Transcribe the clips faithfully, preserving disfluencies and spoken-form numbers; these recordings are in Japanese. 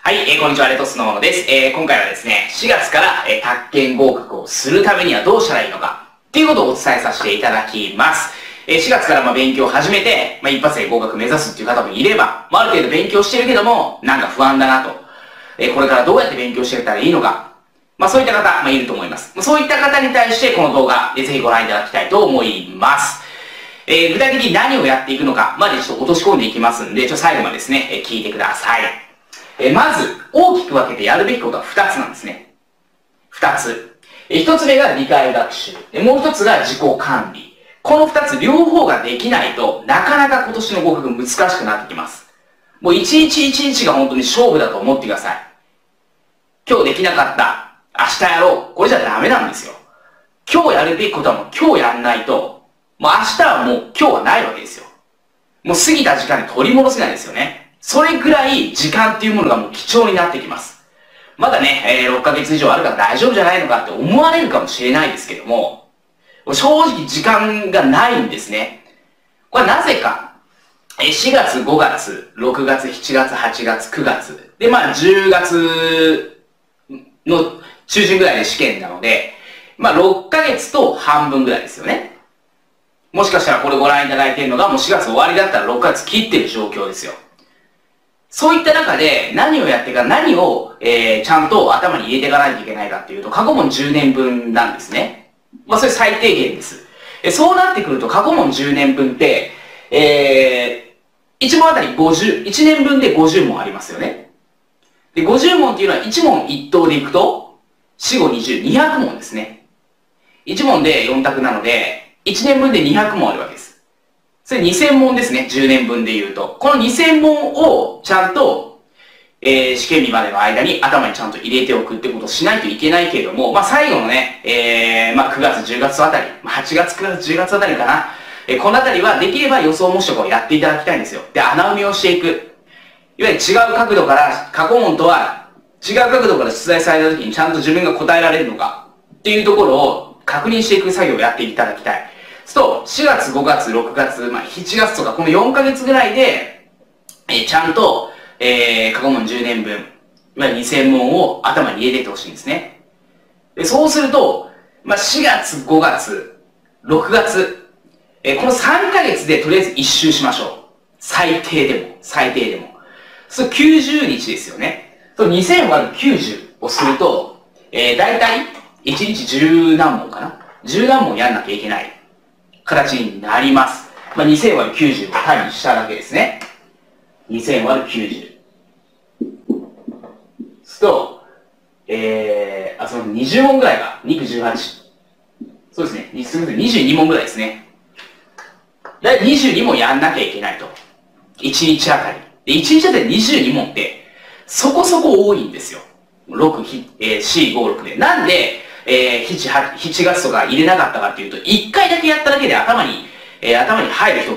はい、えー、こんにちは、レトスノーノです。えー、今回はですね、しがつから、えー、宅建合格をするためにはどうしたらいいのかっていうことをお伝えさせていただきます。えー、しがつからまあ勉強を始めて、まあ、一発で合格目指すっていう方もいれば、まあ、ある程度勉強してるけども、なんか不安だなと。えー、これからどうやって勉強していったらいいのか。まあ、そういった方、まあ、いると思います。そういった方に対してこの動画、えー、ぜひご覧いただきたいと思います。えー、具体的に何をやっていくのかまでちょっと落とし込んでいきますんで、ちょっと最後までですね、えー、聞いてください。えー、まず、大きく分けてやるべきことはふたつなんですね。ふたつ。えー、ひとつめが理解学習。えー、もうひとつが自己管理。このふたつ両方ができないと、なかなか今年の合格難しくなってきます。もう一日一日が本当に勝負だと思ってください。今日できなかった。明日やろう。これじゃダメなんですよ。今日やるべきことはもう今日やんないと、もう明日はもう今日はないわけですよ。もう過ぎた時間に取り戻せないですよね。それぐらい時間っていうものがもう貴重になってきます。まだね、えー、ろっかげつ以上あるから大丈夫じゃないのかって思われるかもしれないですけども、正直時間がないんですね。これはなぜか、しがつ、ごがつ、ろくがつ、しちがつ、はちがつ、くがつ、で、まあじゅうがつの中旬ぐらいで試験なので、まあろっかげつと半分ぐらいですよね。もしかしたらこれご覧いただいているのがもうしがつ終わりだったらろっかげつ切ってる状況ですよ。そういった中で何をやってか何を、えー、ちゃんと頭に入れていかないといけないかっていうと過去問じゅうねんぶんなんですね。まあそれ最低限です。えそうなってくると過去問じゅうねんぶんって、えー、いち問あたりごじゅう、いちねんぶんでごじゅう問ありますよね。で、ごじゅう問っていうのはいち問いち答でいくとよん、ご、にじゅう、にひゃく問ですね。いち問でよん択なのでいちねんぶんでにひゃく問あるわけです。それにせん問ですね。じゅうねんぶんで言うと。このにせん問をちゃんと、えー、試験日までの間に頭にちゃんと入れておくってことをしないといけないけれども、まあ最後のね、えー、まあくがつ、じゅうがつあたり、はちがつ、くがつ、じゅうがつあたりかな。えー、このあたりはできれば予想模試とかをやっていただきたいんですよ。で、穴埋めをしていく。いわゆる違う角度から、過去問とは違う角度から出題された時にちゃんと自分が答えられるのかっていうところを確認していく作業をやっていただきたい。そう、しがつ、ごがつ、ろくがつ、まあ、しちがつとか、このよんかげつぐらいで、えー、ちゃんと、えー、過去問じゅうねんぶん、いわゆるにせん問を頭に入れていってほしいんですね。で、そうすると、まあ、しがつ、ごがつ、ろくがつ、えー、このさんかげつでとりあえず一周しましょう。最低でも、最低でも。そう、きゅうじゅうにちですよね。そう、にせん割るきゅうじゅうをすると、えー、だいたいいちにちじゅうなん問かな ?じゅう 何問やんなきゃいけない。形になります。まあ、にせん割るきゅうじゅうを単にしただけですね。にせん割るきゅうじゅう。すると、えー、あ、そのにじゅう問ぐらいが、にくじゅうはち。そうですね。すみません、にじゅうに問ぐらいですね。だいたいにじゅうに問やんなきゃいけないと。いちにちあたり。で、いちにちあたりにじゅうに問って、そこそこ多いんですよ。ろく、えー、よん、ご、ろくで。なんで、えー、しちがつとか入れなかったかっていうと、いっかいだけやっただけで頭に、えー、頭に入る人って、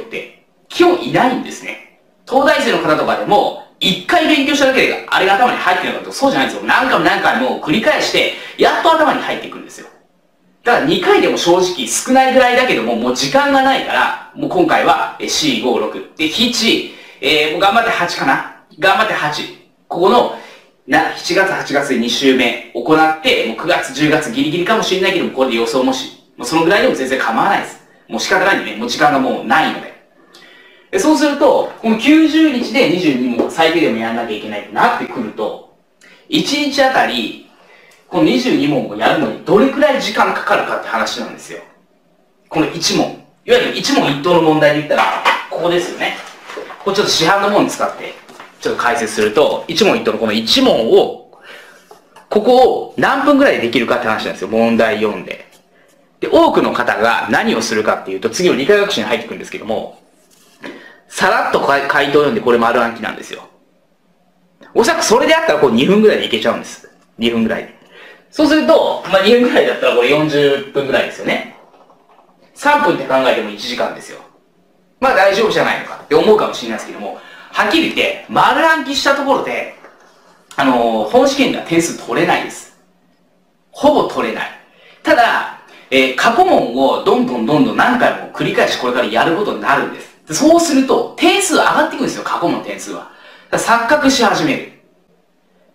基本いないんですね。東大生の方とかでも、いっかい勉強しただけで、あれが頭に入ってるのかと、そうじゃないんですよ。何回も何回も繰り返して、やっと頭に入ってくるんですよ。だからにかいでも正直少ないぐらいだけども、もう時間がないから、もう今回はよん、ご、ろく。で、なな、えー、頑張ってはちかな。頑張ってはち。ここの、な、しちがつ、はちがつでに週目行って、もうくがつ、じゅうがつギリギリかもしれないけども、これで予想模試。もうそのぐらいでも全然構わないです。もう仕方ないんでね、もう時間がもうないので。でそうすると、このきゅうじゅうにちでにじゅうに問最低でもやんなきゃいけないってなってくると、いちにちあたり、このにじゅうに問をやるのにどれくらい時間かかるかって話なんですよ。このいち問。いわゆるいち問いち答の問題で言ったら、ここですよね。これちょっと市販のもの使って、ちょっと解説すると、一問一答のこのいち問を、ここを何分ぐらいでできるかって話なんですよ。問題読んで。で、多くの方が何をするかっていうと、次の理科学習に入ってくるんですけども、さらっと回答読んでこれ丸暗記なんですよ。おそらくそれであったらこうにふんぐらいでいけちゃうんです。にふんぐらいで。そうすると、まあにふんぐらいだったらこれよんじゅっぷんぐらいですよね。さんぷんって考えてもいちじかんですよ。まあ大丈夫じゃないのかって思うかもしれないですけども、はっきり言って、丸暗記したところで、あのー、本試験では点数取れないです。ほぼ取れない。ただ、えー、過去問をどんどんどんどん何回も繰り返しこれからやることになるんです。でそうすると、点数上がっていくんですよ、過去問の点数は。だから錯覚し始める。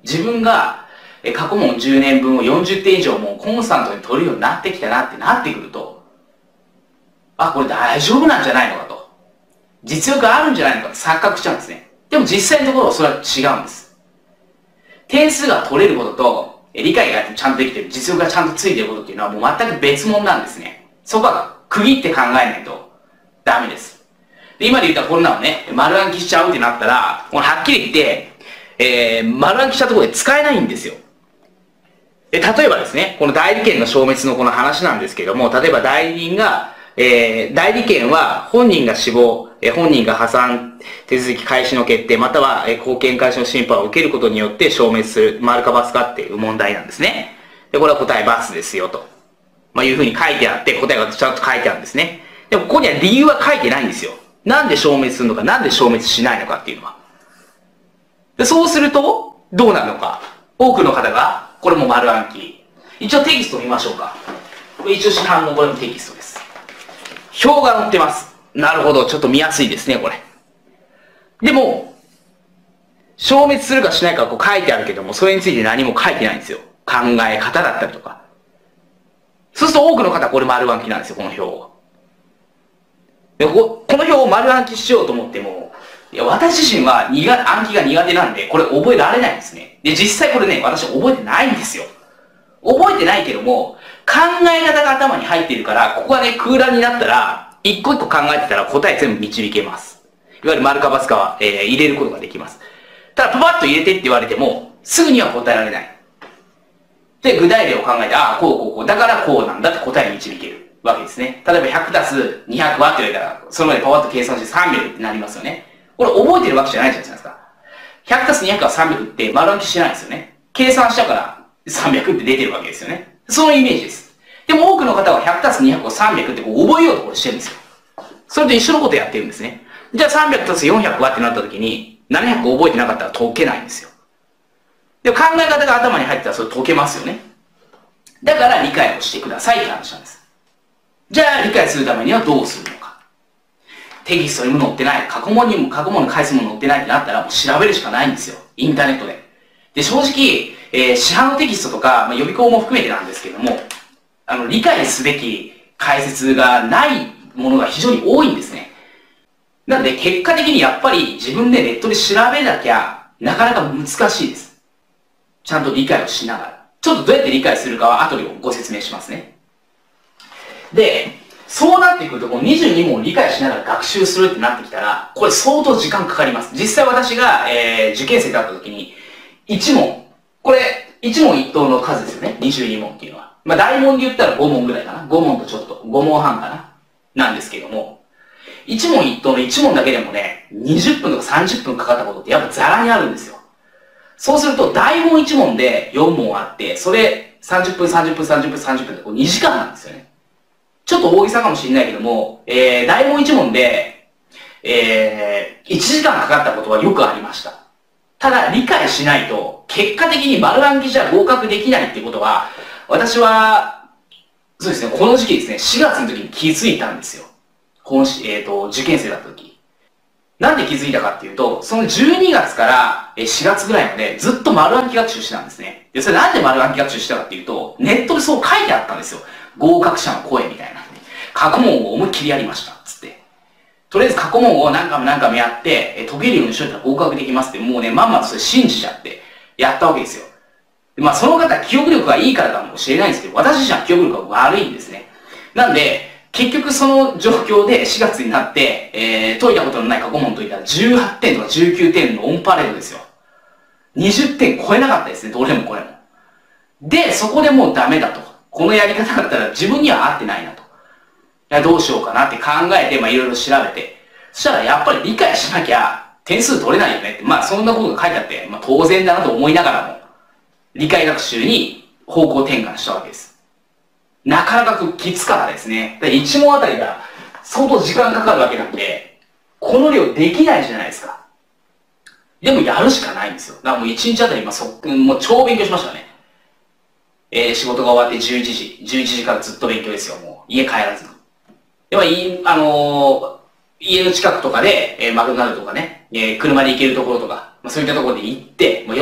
自分がえ過去問じゅうねんぶんをよんじゅってん以上もうコンスタントに取るようになってきたなってなってくると、あ、これ大丈夫なんじゃないのかと。実力あるんじゃないのかって錯覚しちゃうんですね。でも実際のところはそれは違うんです。点数が取れることと、理解がちゃんとできてる、実力がちゃんとついてることっていうのはもう全く別物なんですね。そこは区切って考えないとダメです。で、今で言ったらこんなのね、丸暗記しちゃうってなったら、もうはっきり言って、えー、丸暗記したところで使えないんですよ。で、例えばですね、この代理権の消滅のこの話なんですけども、例えば代理人が、えー、代理権は本人が死亡、えー、本人が破産手続き開始の決定、または、えー、後見開始の審判を受けることによって消滅する、丸か×かっていう問題なんですね。で、これは答え×ですよと。まあ、いうふうに書いてあって、答えがちゃんと書いてあるんですね。でも、ここには理由は書いてないんですよ。なんで消滅するのか、なんで消滅しないのかっていうのは。で、そうすると、どうなるのか。多くの方が、これも丸暗記。一応テキスト見ましょうか。これ一応市販のこれもテキストです。表が載ってます。なるほど。ちょっと見やすいですね、これ。でも、消滅するかしないかこう書いてあるけども、それについて何も書いてないんですよ。考え方だったりとか。そうすると多くの方はこれ丸暗記なんですよ、この表を。でここの表を丸暗記しようと思っても、いや私自身は苦暗記が苦手なんで、これ覚えられないんですね。で、実際これね、私覚えてないんですよ。覚えてないけども、考え方が頭に入っているから、ここがね、空欄になったら、一個一個考えてたら答え全部導けます。いわゆる丸か×かは、えー、入れることができます。ただ、パパッと入れてって言われても、すぐには答えられない。で、具体例を考えて、ああ、こうこうこう、だからこうなんだって答えに導けるわけですね。例えばひゃくたすにひゃくはって言われたら、その前でパパッと計算してさんびゃくってなりますよね。これ覚えてるわけじゃないじゃないですか。ひゃくたすにひゃくはさんびゃくって丸暗記してないんですよね。計算したからさんびゃくって出てるわけですよね。そのイメージです。でも多くの方はひゃくたすにひゃくをさんびゃくってこう覚えようとこれしてるんですよ。それと一緒のことやってるんですね。じゃあさんびゃくたすよんひゃくはってなった時に、ななひゃく覚えてなかったら解けないんですよ。でも考え方が頭に入ってたらそれ解けますよね。だから理解をしてくださいって話なんです。じゃあ理解するためにはどうするのか。テキストにも載ってない、過去問にも過去問の回数も載ってないってなったらもう調べるしかないんですよ。インターネットで。で、正直、えー、市販のテキストとか、まあ、予備校も含めてなんですけども、あの、理解すべき解説がないものが非常に多いんですね。なので、結果的にやっぱり自分でネットで調べなきゃ、なかなか難しいです。ちゃんと理解をしながら。ちょっとどうやって理解するかは後でご説明しますね。で、そうなってくると、このにじゅうにもんを理解しながら学習するってなってきたら、これ相当時間かかります。実際私が、えー、受験生だった時に、いちもん、これ、一問一答の数ですよね。にじゅうにもんっていうのは。まあ、大問で言ったらごもんぐらいかな。ごもんとちょっと、ごもんはんかな。なんですけども、一問一答のいち問だけでもね、にじゅっぷんとかさんじゅっぷんかかったことってやっぱザラにあるんですよ。そうすると、大問いち問でよんもんあって、それさんじゅっぷん、さんじゅっぷん、さんじゅっぷん、さんじゅっぷんってこうにじかんなんですよね。ちょっと大げさかもしれないけども、えー、大問いち問で、えー、いちじかんかかったことはよくありました。ただ、理解しないと、結果的に丸暗記じゃ合格できないっていうことは、私は、そうですね、この時期ですね、しがつの時に気づいたんですよ。本し、えっと、受験生だった時。なんで気づいたかっていうと、そのじゅうにがつからしがつぐらいまでずっと丸暗記学習してたんですね。で、それなんで丸暗記学習してたかっていうと、ネットでそう書いてあったんですよ。合格者の声みたいな。過去問を思いっきりやりました。つって。とりあえず過去問を何回も何回もやって、え解けるようにしといたら合格できますって、もうね、まんまとそれ信じちゃって、やったわけですよ。でまあ、その方、記憶力がいいからかもしれないんですけど、私自身は記憶力が悪いんですね。なんで、結局その状況でしがつになって、えー、解いたことのない過去問解いたらじゅうはってんとかじゅうきゅうてんのオンパレードですよ。にじゅってん超えなかったですね、どれもこれも。で、そこでもうダメだと。このやり方だったら自分には合ってないなと。どうしようかなって考えて、まあいろいろ調べて。そしたらやっぱり理解しなきゃ点数取れないよねって、まあそんなことが書いてあって、まあ当然だなと思いながらも、理解学習に方向転換したわけです。なかなかきつかったですね。いち問あたりが相当時間かかるわけなんで、この量できないじゃないですか。でもやるしかないんですよ。だからもういちにちあたり、まあ、そもう超勉強しましたね。えー、仕事が終わってじゅういちじ、じゅういちじからずっと勉強ですよ、もう。家帰らずに。でも、い、あのー、家の近くとかで、えー、マクドナルドとかね、えー、車で行けるところとか、まあ、そういったところで行って、もう夜中も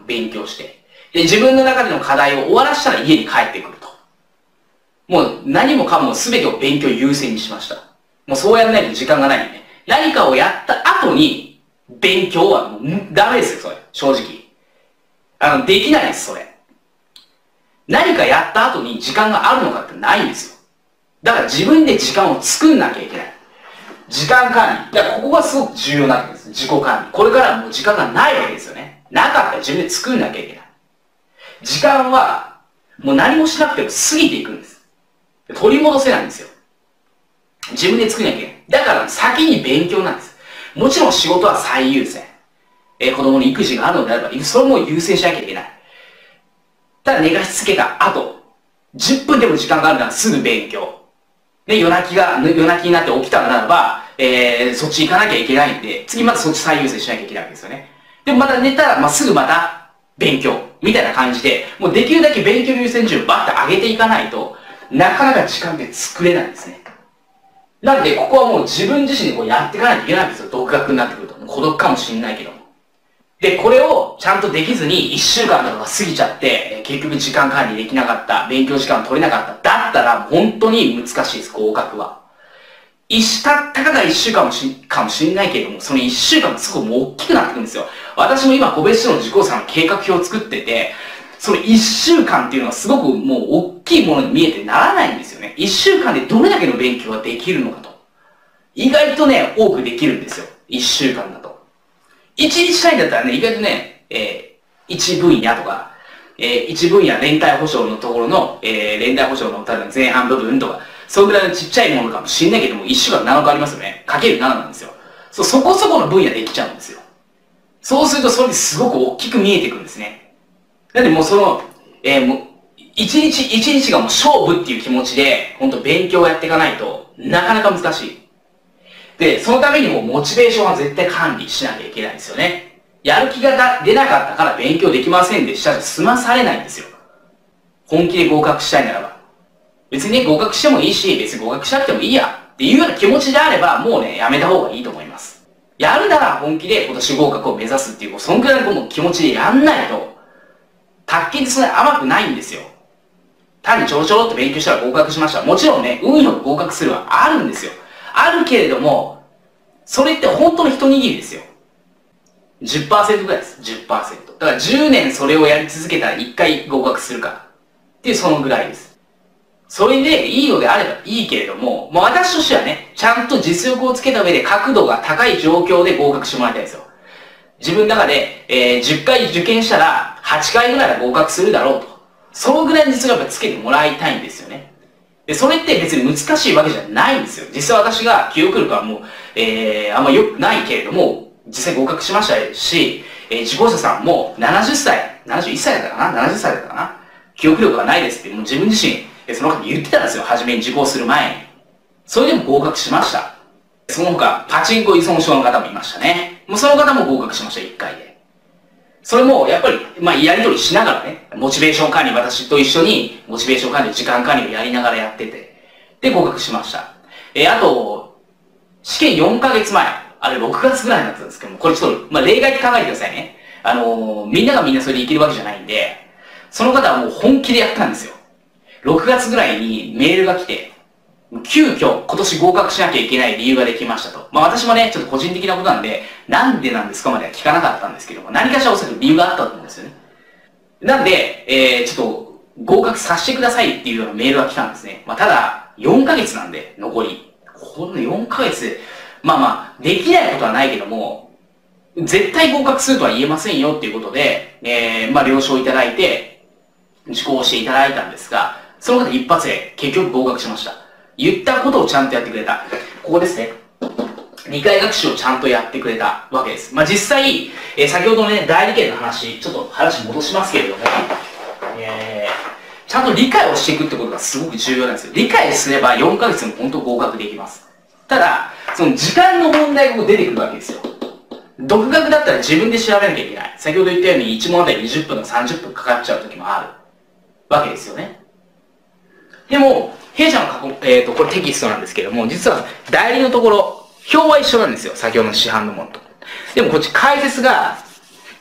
勉強して。で、自分の中での課題を終わらしたら家に帰ってくると。もう何もかも全てを勉強優先にしました。もうそうやらないと時間がないんでね。何かをやった後に、勉強はもうダメですよ、それ。正直。あの、できないです、それ。何かやった後に時間があるのかってないんですよ。だから自分で時間を作んなきゃいけない。時間管理。だからここがすごく重要なわけです。自己管理。これからもう時間がないわけですよね。なかったら自分で作んなきゃいけない。時間は、もう何もしなくても過ぎていくんです。取り戻せないんですよ。自分で作んなきゃいけない。だから先に勉強なんです。もちろん仕事は最優先。えー、子供に育児があるのであれば、それも優先しなきゃいけない。ただ寝かしつけた後、じゅっぷんでも時間があるならすぐ勉強。で、夜泣きが、夜泣きになって起きたならば、えー、そっち行かなきゃいけないんで、次またそっち最優先しなきゃいけないわけですよね。でもまた寝たら、まあ、すぐまた勉強。みたいな感じで、もうできるだけ勉強の優先順位をバッと上げていかないと、なかなか時間で作れないんですね。なんで、ここはもう自分自身でこうやっていかないといけないんですよ。独学になってくると。孤独かもしれないけども。で、これをちゃんとできずにいっしゅうかんとかが過ぎちゃって、結局時間管理できなかった、勉強時間取れなかった。だったら本当に難しいです、合格は。一た、たかがいっしゅうかんもし、かもしれないけれども、そのいっしゅうかんもすごくもう大きくなってくるんですよ。私も今、個別指導の受講者の計画表を作ってて、そのいっしゅうかんっていうのはすごくもう大きいものに見えてならないんですよね。いっしゅうかんでどれだけの勉強ができるのかと。意外とね、多くできるんですよ。いっしゅうかんだと。いちにち単位だったらね、意外とね、えー、いち分野とか、えー、いち分野連帯保証のところの、えー、連帯保証の例えば前半部分とか、そのぐらいのちっちゃいものかもしれないけども、いっしゅうかんなのかありますよね。かけるなななんですよ。そう、そこそこの分野できちゃうんですよ。そうするとそれですごく大きく見えてくるんですね。なんでもうその、えー、もう、一日一日がもう勝負っていう気持ちで、本当勉強をやっていかないとなかなか難しい。で、そのためにもモチベーションは絶対管理しなきゃいけないんですよね。やる気が出なかったから勉強できませんでしたじゃ済まされないんですよ。本気で合格したいならば。別にね、合格してもいいし、別に合格しなくてもいいやっていうような気持ちであれば、もうね、やめた方がいいと思います。やるなら本気で今年合格を目指すっていう、そんくらいの気持ちでやんないと、卓球ってそんなに甘くないんですよ。単にちょろちょろっと勉強したら合格しました。もちろんね、運よく合格するはあるんですよ。あるけれども、それって本当の一握りですよ。じゅっパーセント ぐらいです。じゅっパーセント。だからじゅうねんそれをやり続けたらいっかい合格するか。っていうそのぐらいです。それでいいのであればいいけれども、もう私としてはね、ちゃんと実力をつけた上で角度が高い状況で合格してもらいたいんですよ。自分の中で、えー、じゅっかい受験したらはちかいぐらいは合格するだろうと。そのぐらいの実力をつけてもらいたいんですよね。で、それって別に難しいわけじゃないんですよ。実際私が記憶力はもう、えー、あんま良くないけれども、実際合格しましたし、えー、受講者さんもななじゅっさい、ななじゅういっさいだったかな ?ななじゅっさいだったかな記憶力がないですって、もう自分自身、その方言ってたんですよ。初めに受講する前に。それでも合格しました。その他、パチンコ依存症の方もいましたね。もうその方も合格しました、いっかいで。それも、やっぱり、まあ、やりとりしながらね、モチベーション管理、私と一緒に、モチベーション管理、時間管理をやりながらやってて、で、合格しました。えー、あと、試験よんかげつまえ、あれろくがつぐらいになったんですけども、これちょっと、まあ、例外って考えてくださいね。あのー、みんながみんなそれでいけるわけじゃないんで、その方はもう本気でやったんですよ。ろくがつぐらいにメールが来て、急遽今年合格しなきゃいけない理由ができましたと。まあ私もね、ちょっと個人的なことなんで、なんでなんですかまでは聞かなかったんですけども、何かしらおそらく理由があったと思うんですよね。なんで、えー、ちょっと合格させてくださいっていうようなメールが来たんですね。まあただ、よんかげつなんで、残り。このよんかげつで、まあまあ、できないことはないけども、絶対合格するとは言えませんよっていうことで、えー、まあ了承いただいて、受講していただいたんですが、その方一発で結局合格しました。言ったことをちゃんとやってくれた。ここですね。理解学習をちゃんとやってくれたわけです。まあ、実際、えー、先ほどのね、代理研の話、ちょっと話戻しますけれども、えー、ちゃんと理解をしていくってことがすごく重要なんですよ。理解すればよんかげつも本当合格できます。ただ、その時間の問題が出てくるわけですよ。独学だったら自分で調べなきゃいけない。先ほど言ったようにいち問あたりにじゅっぷんとかさんじゅっぷんかかっちゃう時もあるわけですよね。でも、弊社の過去、えっと、これテキストなんですけども、実は代理のところ、表は一緒なんですよ。先ほどの市販のものと。でもこっち解説が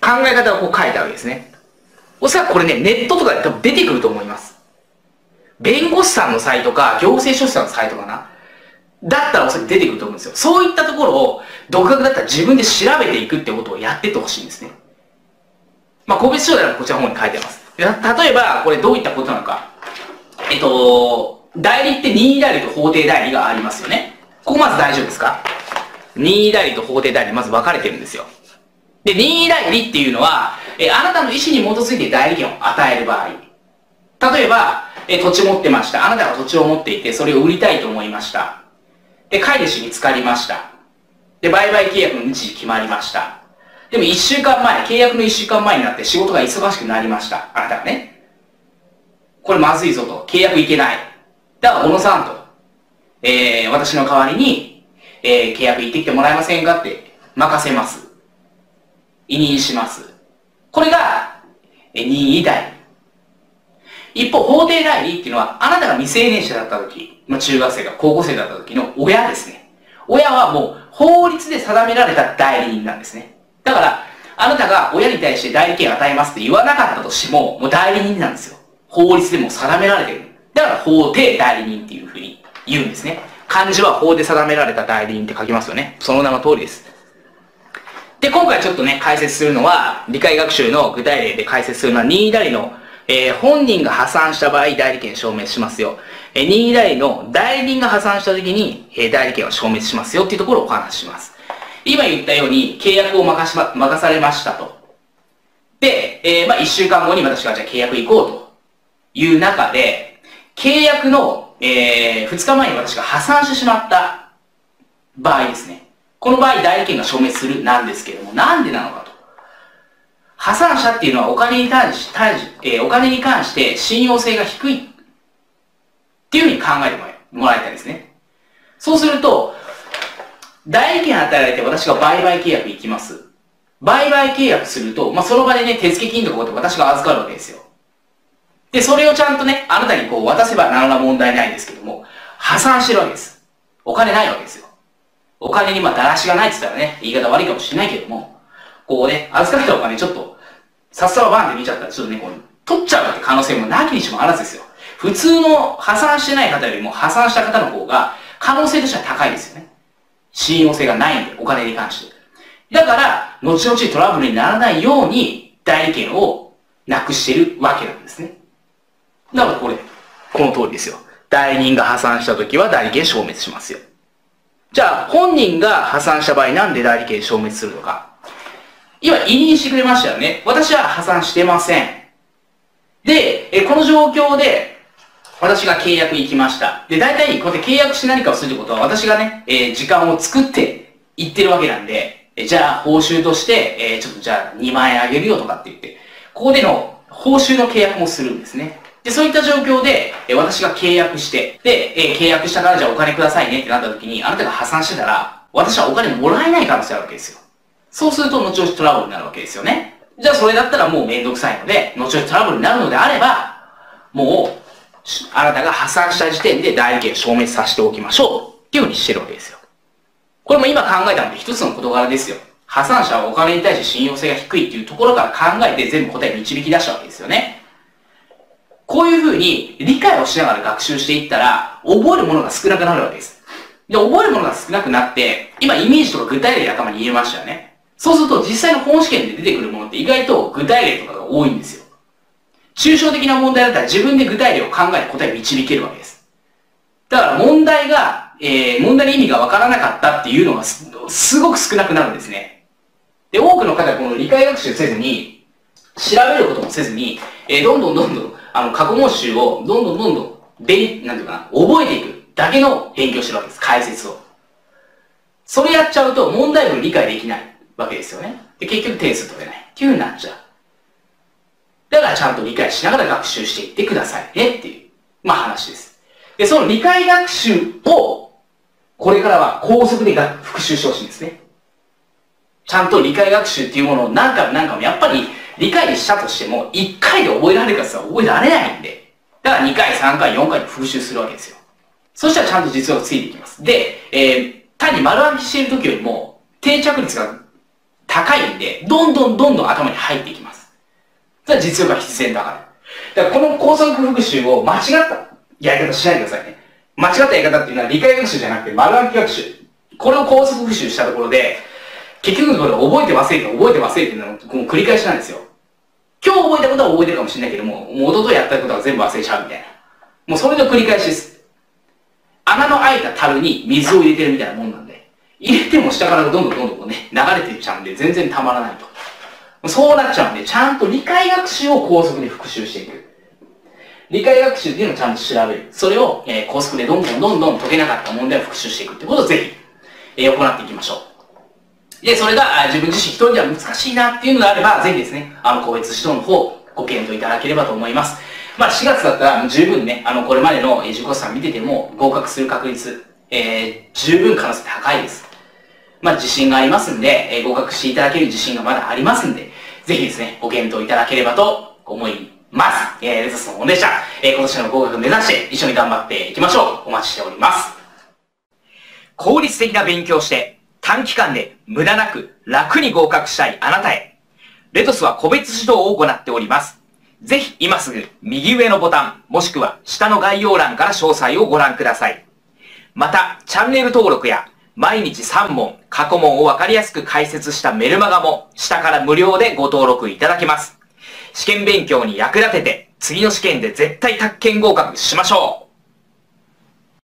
考え方をこう書いたわけですね。おそらくこれね、ネットとかで多分出てくると思います。弁護士さんのサイトか、行政書士さんのサイトかな。だったらおそらく出てくると思うんですよ。そういったところを、独学だったら自分で調べていくってことをやってってほしいんですね。まあ、個別書であればこちらの方に書いてます。例えば、これどういったことなのか。えっと、代理って任意代理と法定代理がありますよね。ここまず大丈夫ですか？任意代理と法定代理、まず分かれてるんですよ。で、任意代理っていうのは、え、あなたの意思に基づいて代理権を与える場合。例えば、え、土地持ってました。あなたが土地を持っていて、それを売りたいと思いました。で、買い主に浸かりました。で、売買契約の日時決まりました。でも一週間前、契約の一週間前になって仕事が忙しくなりました。あなたがね。これまずいぞと。契約いけない。だから、小野さんと、えー、私の代わりに、えー、契約行ってきてもらえませんかって任せます。委任します。これが、えー、任意代理。一方、法定代理っていうのは、あなたが未成年者だった時、まあ、中学生か高校生だった時の親ですね。親はもう法律で定められた代理人なんですね。だから、あなたが親に対して代理権を与えますって言わなかったとしても、もう代理人なんですよ。法律でも定められてる。だから法定代理人っていうふうに言うんですね。漢字は法で定められた代理人って書きますよね。その名の通りです。で、今回ちょっとね、解説するのは、理解学習の具体例で解説するのは、任意代理の、えー、本人が破産した場合、代理権消滅しますよ。えー、任意代理の代理人が破産した時に、えー、代理権は消滅しますよっていうところをお話しします。今言ったように、契約を任しま、任されましたと。で、えー、まあ、一週間後に私がじゃあ契約行こうという中で、契約の、えー、二日前に私が破産してしまった場合ですね。この場合、代理権が消滅するなんですけれども、なんでなのかと。破産者っていうのはお金に対し、対しえー、お金に関して信用性が低いっていうふうに考えてもらいたいですね。そうすると、代理権与えられて私が売買契約行きます。売買契約すると、まあ、その場でね、手付金とか私が預かるわけですよ。で、それをちゃんとね、あなたにこう渡せば何ら問題ないんですけども、破産してるわけです。お金ないわけですよ。お金にまあだらしがないって言ったらね、言い方悪いかもしれないけども、こうね、預かったお金ちょっと、さっさとバンって見ちゃったら、ちょっとね、こう、取っちゃうって可能性もなきにしもあらずですよ。普通の破産してない方よりも破産した方の方が、可能性としては高いですよね。信用性がないんで、お金に関して。だから、後々トラブルにならないように、代理権をなくしてるわけなんですね。だからこれ、この通りですよ。代理人が破産した時は代理権消滅しますよ。じゃあ、本人が破産した場合、なんで代理権消滅するのか。今、委任してくれましたよね。私は破産してません。で、えこの状況で、私が契約行きました。で、大体、こうやって契約して何かをするってことは、私がね、えー、時間を作って行ってるわけなんで、えじゃあ、報酬として、えー、ちょっとじゃあ、にまんえんあげるよとかって言って、ここでの報酬の契約もするんですね。で、そういった状況で、え私が契約して、で、えー、契約したからじゃあお金くださいねってなった時に、あなたが破産してたら、私はお金もらえない可能性あるわけですよ。そうすると、後々トラブルになるわけですよね。じゃあ、それだったらもうめんどくさいので、後々トラブルになるのであれば、もう、あなたが破産した時点で代理権を消滅させておきましょう。っていうふうにしてるわけですよ。これも今考えたので一つの事柄ですよ。破産者はお金に対して信用性が低いっていうところから考えて全部答えを導き出したわけですよね。こういうふうに理解をしながら学習していったら、覚えるものが少なくなるわけです。で、覚えるものが少なくなって、今イメージとか具体例で頭に言えましたよね。そうすると実際の本試験で出てくるものって意外と具体例とかが多いんですよ。抽象的な問題だったら自分で具体例を考えて答えを導けるわけです。だから問題が、えー、問題の意味がわからなかったっていうのが す, すごく少なくなるんですね。で、多くの方はこの理解学習せずに、調べることもせずに、えー、どんどんどんどん、あの、過去問習をどんどんどんどん、べなんていうかな、覚えていくだけの勉強してるわけです。解説を。それやっちゃうと問題文理解できないわけですよね。で、結局点数取れない。っていうふうになっちゃう。だからちゃんと理解しながら学習していってくださいねっていう、まあ話です。で、その理解学習を、これからは高速で復習してほしいんですね。ちゃんと理解学習っていうものを何回も何回もやっぱり理解したとしても、いっかいで覚えられるかって言ったら覚えられないんで、だからにかい、さんかい、よんかいで復習するわけですよ。そしたらちゃんと実用がついていきます。で、えー、単に丸暗記している時よりも定着率が高いんで、どんどんどんどん頭に入っていきます。それは実用が必然だから。だからこの高速復習を間違ったやり方しないでくださいね。間違ったやり方っていうのは理解学習じゃなくて丸暗記学習。これを高速復習したところで、結局のところ覚えて忘れて覚えて忘れてっていうのはこの繰り返しなんですよ。今日覚えたことは覚えてるかもしれないけども、もう一昨日やったことは全部忘れちゃうみたいな。もうそれの繰り返しです。穴の開いた樽に水を入れてるみたいなもんなんで、入れても下からどんどんどんどんね、流れていっちゃうんで全然たまらないと。そうなっちゃうんで、ちゃんと理解学習を高速で復習していく。理解学習っていうのをちゃんと調べる。それを、えー、高速でどんどんどんどん解けなかった問題を復習していくってことをぜひ、えー、行っていきましょう。で、それが自分自身一人では難しいなっていうのであれば、ぜひですね、あの、個別指導の方、ご検討いただければと思います。まあ、しがつだったら十分ね、あの、これまでの受講者さん見てても、合格する確率、えー、十分可能性高いです。まあ、自信がありますんで、えー、合格していただける自信がまだありますんで、ぜひですね、ご検討いただければと思います。えー、レタスの本でした。えー、今年の合格目指して一緒に頑張っていきましょう。お待ちしております。効率的な勉強をして、短期間で無駄なく楽に合格したいあなたへ。レトスは個別指導を行っております。ぜひ今すぐ右上のボタン、もしくは下の概要欄から詳細をご覧ください。また、チャンネル登録や毎日さんもん、過去問をわかりやすく解説したメルマガも下から無料でご登録いただけます。試験勉強に役立てて、次の試験で絶対宅建合格しましょう。